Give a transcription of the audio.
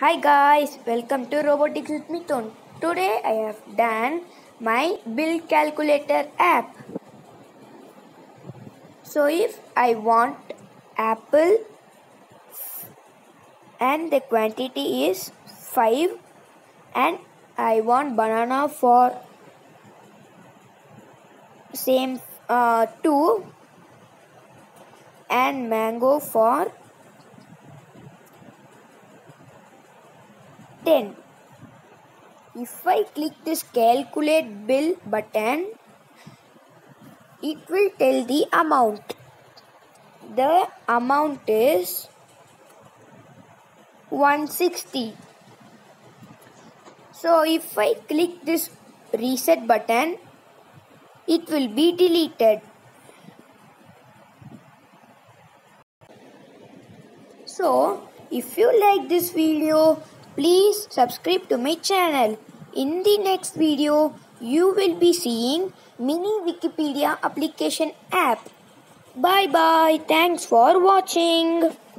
Hi guys, welcome to Robotics with Mithun. Today I have done my bill calculator app. So if I want apple and the quantity is 5 and I want banana for same 2 and mango for 10. If I click this calculate bill button, it will tell the amount. The amount is 160. So if I click this reset button, it will be deleted. So if you like this video, please subscribe to my channel. In the next video, you will be seeing mini Wikipedia application app. Bye bye. Thanks for watching.